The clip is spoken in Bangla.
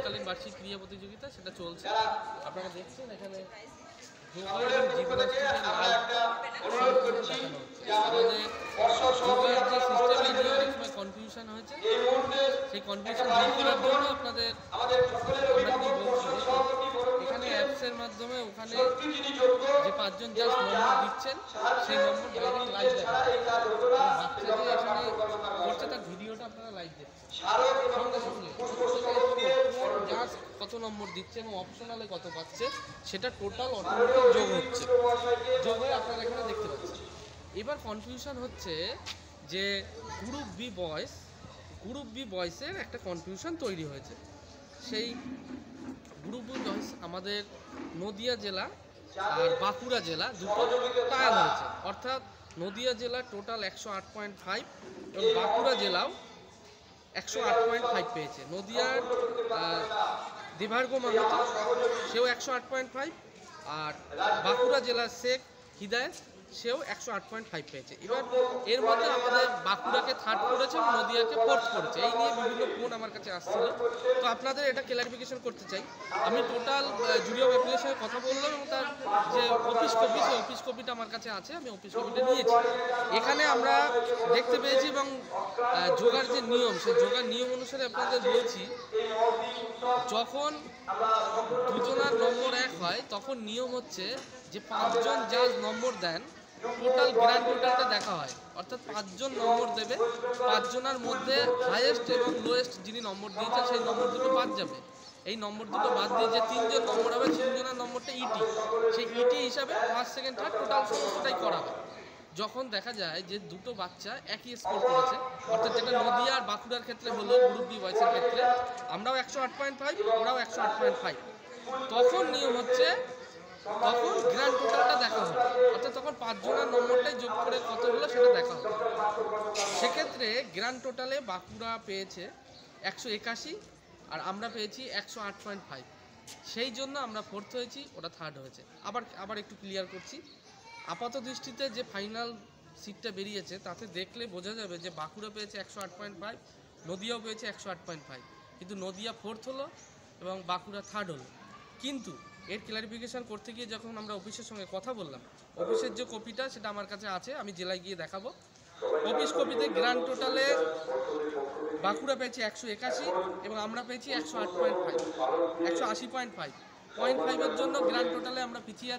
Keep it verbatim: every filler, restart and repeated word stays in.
শীতকালীন বার্ষিক ক্রীড়া প্রতিযোগিতা সেটা চলছে। আপনারা দেখছেন এখানে যোগা এবং জিমন্যাস্টিকের লাইভ দেখানো হচ্ছে। আমাদের যোগার যে সিস্টেম এই নিয়ে অনেক সময় কনফিউশন হয়েছে, সেই কনফিউশন দূর করার জন্য আপনাদের আমরা কি বলছি, এখানে অ্যাপসের মাধ্যমে ওখানে যে পাঁচজন জাস্ট নম্বর দিচ্ছেন সেই নম্বর ডাইরেক্ট লাইভ দেখা বাচ্চা যে এখানে করছে তার ভিডিওটা আপনারা লাইভ দেখছেন সঙ্গে সঙ্গে জাস্ট কত নম্বর দিচ্ছে এবং অপশনালে কত পাচ্ছে সেটা টোটাল অটোমেটিক যোগ হচ্ছে, যোগ হয়ে আপনারা এখানে দেখতে পাচ্ছেন। এবার কনফিউশন হচ্ছে যে group B boys group B বয়েসের একটা কনফিউশন তৈরি হয়েছে। সেই গ্রুপ বি বয়েস আমাদের নদিয়া জেলা আর বাঁকুড়া জেলা দুটো টায়াল হয়েছে, অর্থাৎ নদিয়া জেলা টোটাল একশো আট পয়েন্ট ফাইভ এবং বাঁকুড়া জেলাও একশো আট পয়েন্ট ফাইভ পেয়েছে। নদিয়ার দেবার্ঘ মাহাতো সেও একশো আট পয়েন্ট ফাইভ আর বাঁকুড়া জেলার শেখ হিদায়ত সেও একশো আট পয়েন্ট ফাইভ পেয়েছে। এবার এর মধ্যে আমাদের বাঁকুড়াকে থার্ড করেছে এবং নদিয়াকে ফোর্থ করেছে। এই নিয়ে বিভিন্ন ফোন আমার কাছে আসছিল, তো আপনাদের এটা ক্লারিফিকেশন করতে চাই। আমি টোটাল জুরি অফ অ্যাপিলের সঙ্গে কথা বললাম এবং তার যে অফিস কপি সেই অফিস কপিটা আমার কাছে আছে, আমি অফিস কপিটা নিয়েছি। এখানে আমরা দেখতে পেয়েছি এবং যোগার যে নিয়ম সেই যোগার নিয়ম অনুসারে আপনাদের বলছি, যখন দুজনার নম্বর এক হয় তখন নিয়ম হচ্ছে যে পাঁচজন জাজ নম্বর দেন, টোটাল গ্র্যান্ড টোটালটা দেখা হয়, অর্থাৎ পাঁচজন নম্বর দেবে, পাঁচজনের মধ্যে হাইয়েস্ট এবং লোয়েস্ট যিনি নম্বর দিয়েছে সেই নম্বর দুটো বাদ যাবে। এই নম্বর দুটো বাদ দিয়ে যে তিনজন নম্বর হবে তিনজনের নম্বরটা ইটি, সেই ইটি হিসাবে ফার্স্ট সেকেন্ড থার্ড টোটাল সমস্তটাই করা হয়। যখন দেখা যায় যে দুটো বাচ্চা একই স্কোর করেছে, অর্থাৎ যেটা নদিয়া আর বাঁকুড়ার ক্ষেত্রে হলো গ্রুপ বি বয়েসের ক্ষেত্রে আমরাও একশো আট পয়েন্ট ফাইভ ওরাও একশো আট পয়েন্ট ফাইভ, তখন নিয়ম হচ্ছে তখন গ্র্যান্ড টোটালটা দেখা হবে, অর্থাৎ তখন পাঁচজনের নম্বরটাই যোগ করে কত হলো সেটা দেখা হবে। সেক্ষেত্রে গ্র্যান্ড টোটালে বাঁকুড়া পেয়েছে একশো একাশি আর আমরা পেয়েছি একশো আট পয়েন্ট ফাইভ, সেই জন্য আমরা ফোর্থ হয়েছি, ওটা থার্ড হয়েছে। আবার আবার একটু ক্লিয়ার করছি, আপাত দৃষ্টিতে যে ফাইনাল সিটটা বেরিয়েছে তাতে দেখলে বোঝা যাবে যে বাঁকুড়া পেয়েছে একশো আট পয়েন্ট ফাইভ, নদিয়াও পেয়েছে একশো আট পয়েন্ট ফাইভ, কিন্তু নদিয়া ফোর্থ হলো এবং বাঁকুড়া থার্ড হলো। কিন্তু এর ক্লারিফিকেশান করতে গিয়ে যখন আমরা অফিসের সঙ্গে কথা বললাম, অফিসের যে কপিটা সেটা আমার কাছে আছে, আমি জেলায় গিয়ে দেখাবো। অফিস কপিতে গ্র্যান্ড টোটালে বাঁকুড়া পেয়েছে একশো একাশি এবং আমরা পেয়েছি একশো আট পয়েন্ট ফাইভ একশো আশি পয়েন্ট ফাইভ পয়েন্ট ফাইভের জন্য গ্র্যান্ড টোটালে আমরা পিছিয়ে